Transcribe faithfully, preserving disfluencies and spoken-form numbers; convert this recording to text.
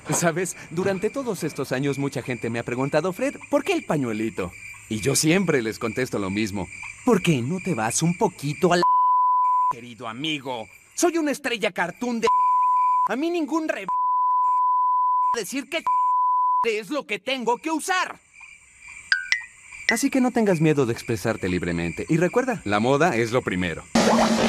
¿Sabes? Durante todos estos años mucha gente me ha preguntado, Fred, ¿por qué el pañuelito? Y yo siempre les contesto lo mismo. ¿Por qué no te vas un poquito a la... querido amigo? Soy una estrella cartoon de... A mí ningún re... decir que... es lo que tengo que usar. Así que no tengas miedo de expresarte libremente. Y recuerda, la moda es lo primero.